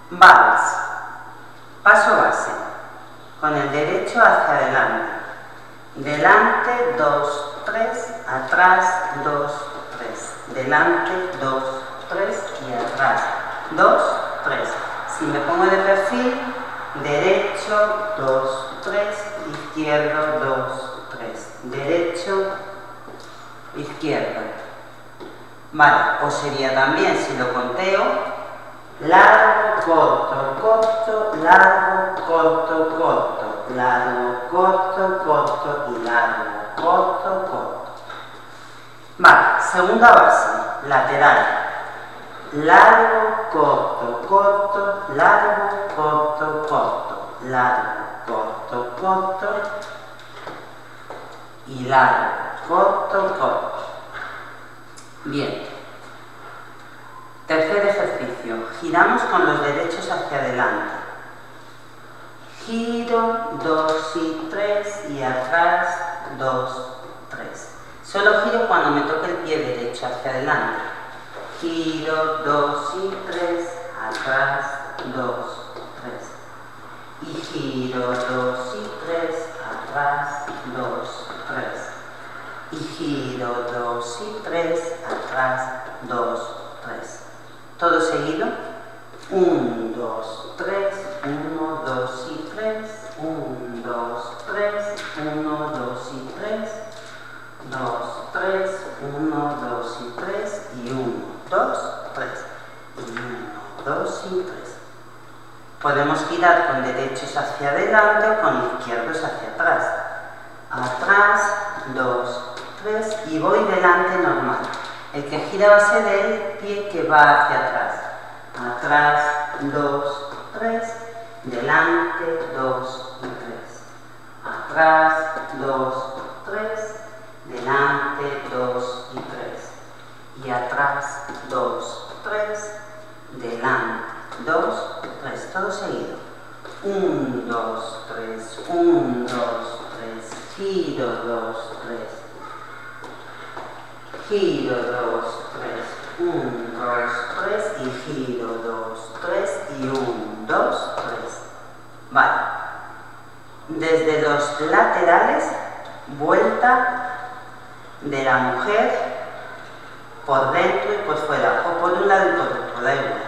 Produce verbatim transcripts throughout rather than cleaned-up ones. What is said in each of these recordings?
Vals. Paso base. Con el derecho hacia adelante. Delante, dos, tres. Atrás, dos, tres. Delante, dos, tres. Y atrás, dos, tres. Si me pongo de perfil, derecho, dos, tres. Izquierdo, dos, tres. Derecho, izquierdo. Vale, o sería también, si lo conteo, largo, corto, corto, largo, corto, corto, largo, corto, corto y largo, corto, corto. Vale, segunda base, lateral. Largo, corto, corto, largo, corto, corto, largo, corto, corto y largo, corto, corto. Bien. Tercer ejercicio. Giramos con los derechos hacia adelante. Giro, dos y tres y atrás, dos, tres. Solo giro cuando me toque el pie derecho hacia adelante. Giro, dos y tres, atrás, dos, tres. Y giro, dos y tres, atrás, dos, tres. Y giro, dos y tres, atrás, dos, tres. ¿Todo seguido? uno, dos, tres, uno, dos y tres, uno, dos, tres, uno, dos y tres, dos, tres, uno, dos y tres y uno, dos, tres y uno, dos y tres. Podemos girar con derechos hacia adelante o con izquierdos hacia atrás. Atrás, dos, tres y voy delante normal. El que gira va a ser el pie que va hacia atrás. Atrás, dos, tres, delante, dos y tres. Atrás, dos, tres, delante, dos y tres. Y atrás, dos, tres, delante, dos, tres. Todo seguido. uno, dos, tres, uno, dos, tres, giro, dos, tres. Giro, dos, tres, uno, dos, tres y giro, dos, tres y uno, dos, tres. Vale. Desde los laterales, vuelta de la mujer por dentro y por fuera, o por un lado y por otro, da igual.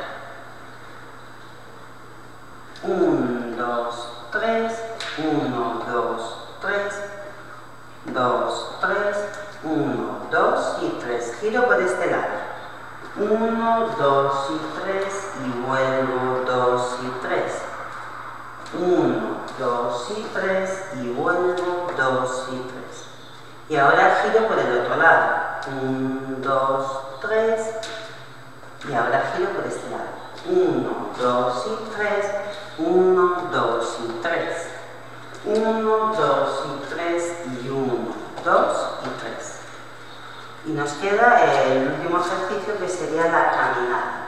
uno, dos, tres, uno, dos, tres, dos, tres, uno, dos y tres. Giro por este lado. uno, dos y tres y vuelvo dos y tres. uno, dos y tres y vuelvo dos y tres. Y ahora giro por el otro lado. uno, dos, tres y ahora giro por este lado. uno, dos y tres, uno, dos y tres. uno, dos y tres y uno, dos y tres. Y nos queda el último ejercicio que sería la caminada.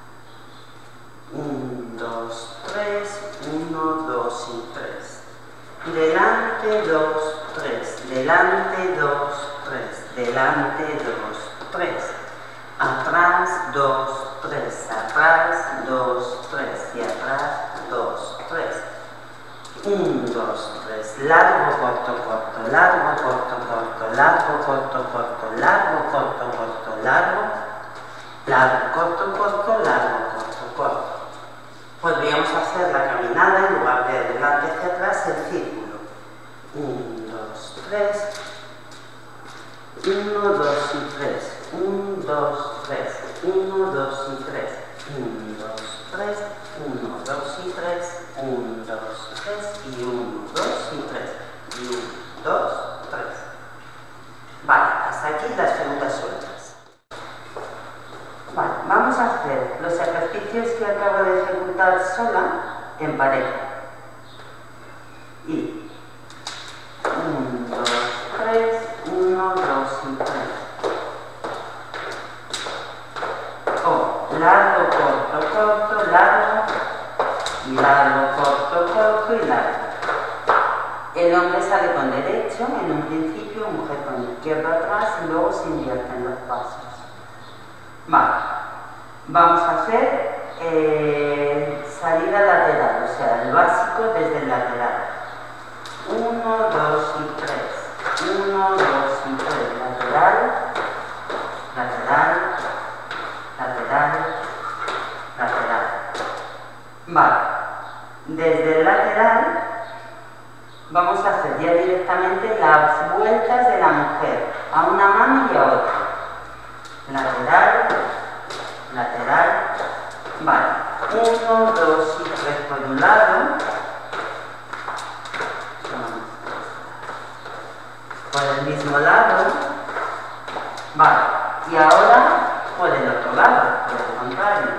uno, dos, tres, uno, dos y tres. Delante, dos, tres. Delante, dos, tres. Delante, dos, tres. Atrás, dos, tres. Atrás, dos, tres. Y atrás, dos, tres. uno, dos, tres. Largo, corto, corto. Largo, corto, corto. Largo, corto, corto. Largo, corto, corto. Largo. Largo, corto, corto. Largo, corto, corto. Podríamos hacer la caminada en lugar de adelante hacia atrás el círculo. uno, dos, tres. uno, dos y tres. uno, dos, tres. uno, dos y tres. uno, dos, tres. uno, dos y tres. uno, dos, tres y uno, dos y tres. Y uno, dos, tres. Vale, hasta aquí las preguntas sueltas. Vale, vamos a hacer los ejercicios que acabo de ejecutar sola en pareja. Y uno, dos, tres, uno, dos y tres. O largo, corto, corto, largo, y largo, corto, corto y largo. El hombre sale con derecho en un principio, mujer con izquierdo atrás y luego se invierten los pasos. Vale, vamos a hacer eh, salida lateral, o sea, el básico desde el lateral. uno, dos y tres. uno, dos y tres. Lateral, lateral, lateral, lateral. Vale. Desde el lateral vamos a hacer ya directamente las vueltas de la mujer, a una mano y a otra. Lateral, lateral, vale. uno, dos y tres por un lado. Por el mismo lado. Vale. Y ahora por el otro lado, por el contrario.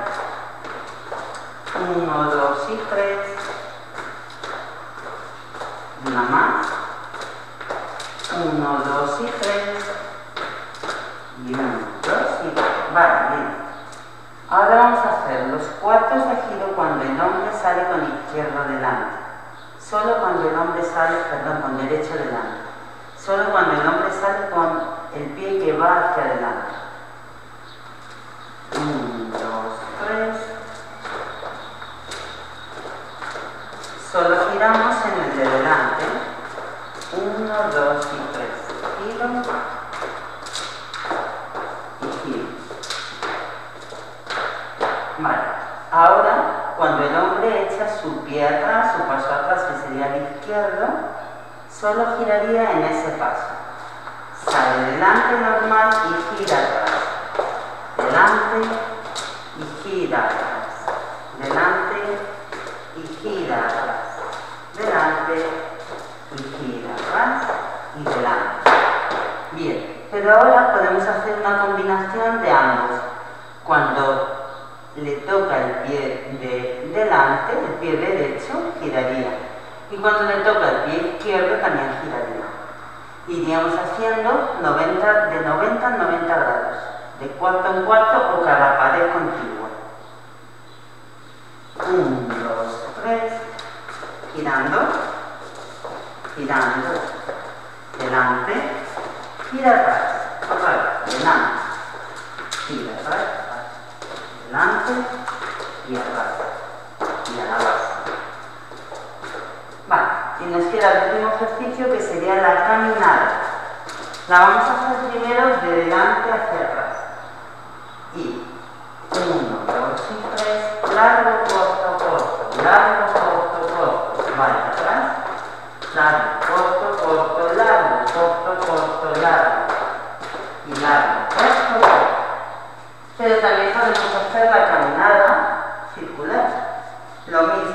uno, dos y tres. Una más. uno, dos y tres. Y uno, dos y tres. Vale, bien. Ahora vamos a hacer los cuartos de giro cuando el hombre sale con izquierdo delante. Solo cuando el hombre sale, perdón, con derecho delante. Solo cuando el hombre sale con el pie que va hacia adelante. uno, dos, tres. Solo giramos en el de delante. uno, dos y tres. Giro y giro. Vale. Ahora, cuando el hombre echa su pie atrás, su paso atrás, que sería el izquierdo, solo giraría en ese paso. Sale delante normal y gira atrás. Delante y gira atrás. Delante y gira atrás. Delante y gira atrás y delante. Bien, pero ahora podemos hacer una combinación de ambos. Cuando le toca el pie de delante, el pie derecho giraría. Y cuando le toca el pie izquierdo también giraría. Iríamos haciendo noventa, de noventa a noventa grados, de cuarto en cuarto o cada pared contigua. uno, dos, tres, girando, girando, delante, gira atrás, otra vez, delante, gira atrás, delante y atrás, y a la base. Vale, y nos queda el último ejercicio que sería la caminada. La vamos a hacer primero de delante hacia atrás. Y uno, dos y tres, largo, corto, corto, largo, corto, corto, vale, atrás, largo, corto, corto, largo, corto, corto, largo, y largo, corto, corto. Pero también podemos hacer la caminada circular. Lo mismo.